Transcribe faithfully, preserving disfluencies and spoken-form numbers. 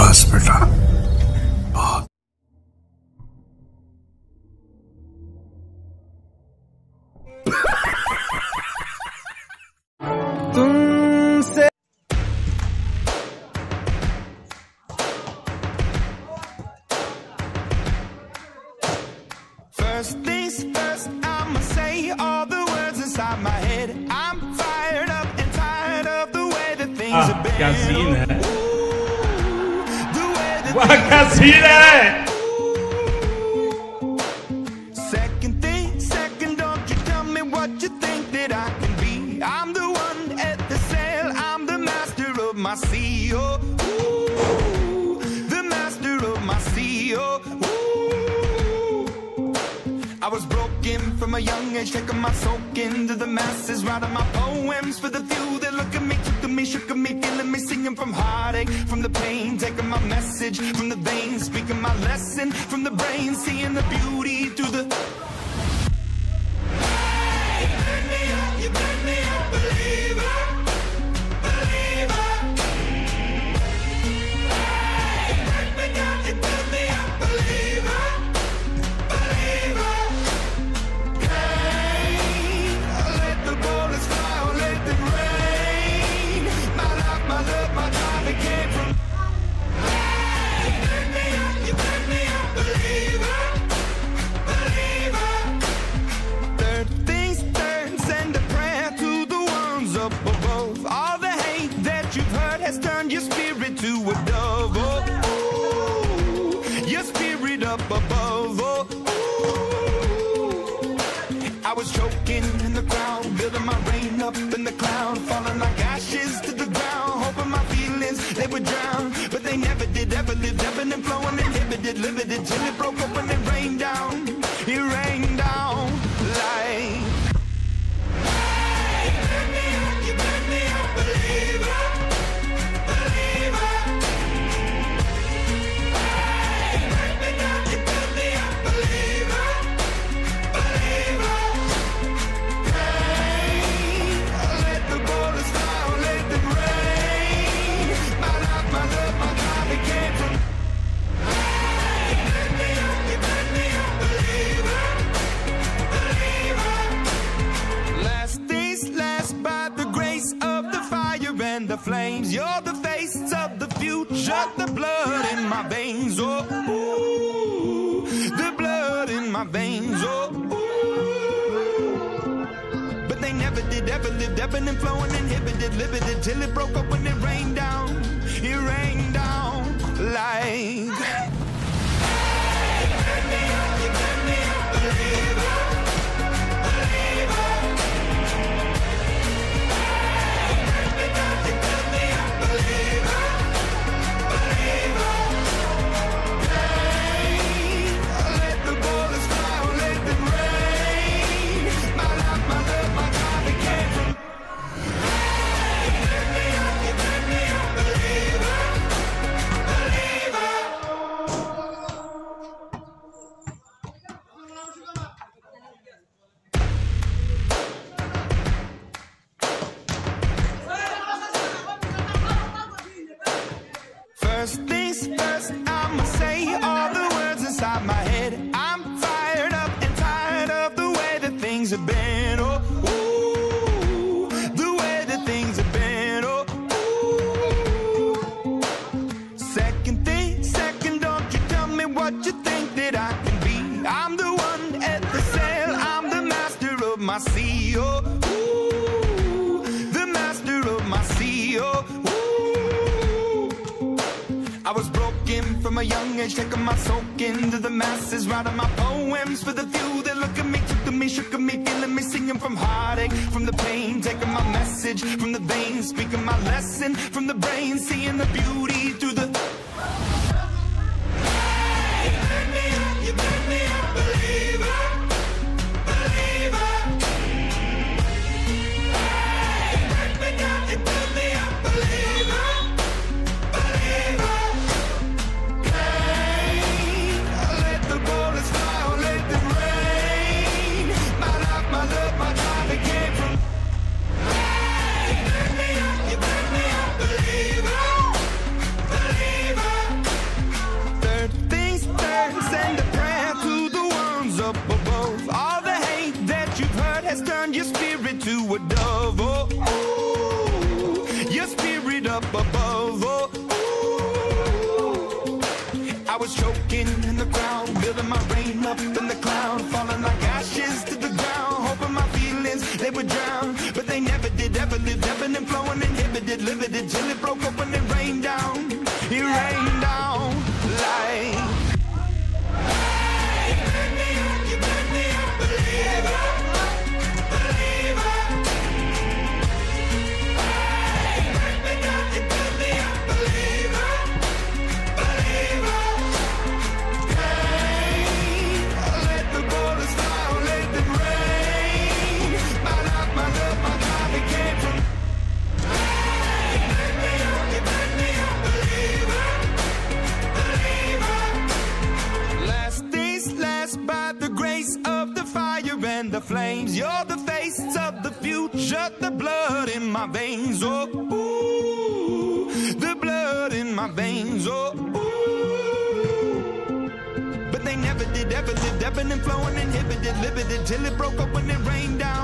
बस बेटा बहुत। तुमसे First things first, I'ma say all the words inside my head. I'm fired up and tired of the way that things Ah, have been. क्या scene है? Ooh, the way that वाह things क्या have scene है? been. Second thing, second, don't you tell me what you think that I can be. I'm the one at the sail, I'm the master of my sea. Oh, ooh, the master of my sea. Oh, ooh. I was broken from a young age, taking my soak into the masses, writing my poems for the few that look at me, took to me, shook at me, feeling me, singing from heartache, from the pain, taking my message from the veins, speaking my lesson from the brain, seeing the beauty through the. Hey, you turn me up, you turn me up, believer, believer. Hey, you turn me down, you turn me up, believer, believer. Let the bullets fly, or let them rain. My life, my love, my time, it came from. You turn me up, you turn me up, believer, believer. Third things third, send a prayer to the ones up above. All the hate that you've heard has turned your spirit to a dove. Oh, ooh, your spirit up above. Oh, ooh. I was choking in the crowd, building my rain up in the cloud, falling like ashes to the ground, hoping my feelings they would drown, but they never did. Ever lived, ebbing and flowing, inhibited, limited, till it broke open and rained down. It rained down like. Hey, you turn me up, you turn me up, believer, believer. Hey, you turn me down, you turn me up, believer, believer. Let the bullets fly, or let them rain. My life, my love, my time, it came from. Hey, you turn me up, you turn me up, believer, believer. Last things last, by the grace of the fire and the flames. You're the face of the future, the blood in my veins. Oh, ooh, the blood in my veins. Oh, ooh. But they never did, ever lived, ebbing and flowing, inhibited, limited, till it broke up when it rained down. It rained down like. Hey, you turn me up, you turn me up, believer, believer. Hey, you turn me down, you turn me up, believer, believer. Hey, let the bullets fly, or let them rain. My life, my love, my time, it came from. Hey, you turn me up, you turn me up, believer, believer. First things first, I'ma say all the words inside my head. I'm fired up and tired of the way that things have been. Oh, ooh, the way that things have been. Oh, ooh. Second thing, second, don't you tell me what you think that I can be. I'm the one at the sail, I'm the master of my sea. Oh, ooh, the master of my sea. Oh, ooh. I was broken from a young age, taking my soak into the masses, writing my poems for the few that look at me, took to me, shook at me, feeling me, singing from heartache, from the pain, taking my message from the veins, speaking my lesson from the brain, seeing the beauty through the. Hey, you turn me up, you turn me up, believer, believer. Hey, you turn me down, you turn me up, believer, believer. Let the bullets fly, or let them rain. My life, my love, my time, it came from. Hey, you turn me up, you turn me up, believer, believer. up above. All the hate that you've heard has turned your spirit to a dove. Oh, ooh, your spirit up above. Oh, ooh. I was choking in the crowd, building my rain up in the cloud, falling like ashes to the ground, hoping my feelings they would drown, but they never did. Ever lived, ebbing and flowing, inhibited, limited, till it broke up when it rained down. It rained down like. Hey, you burn me up, you burn me up, believer, believer. Hey, you burn me up, you burn me up, believer, believer. Hey, let the borders fly, let them rain. My love, my love, my God, it came from. Hey, you burn me up, you burn me up, believer, believer. Last days last by the grace of the fire and the flames. You're the face of the future, the blood in my veins. Oh, ooh, the blood in my veins. Oh, ooh. But they never did, ever lived, ebbing and flowing, inhibited, limited, till it broke up when it rained down.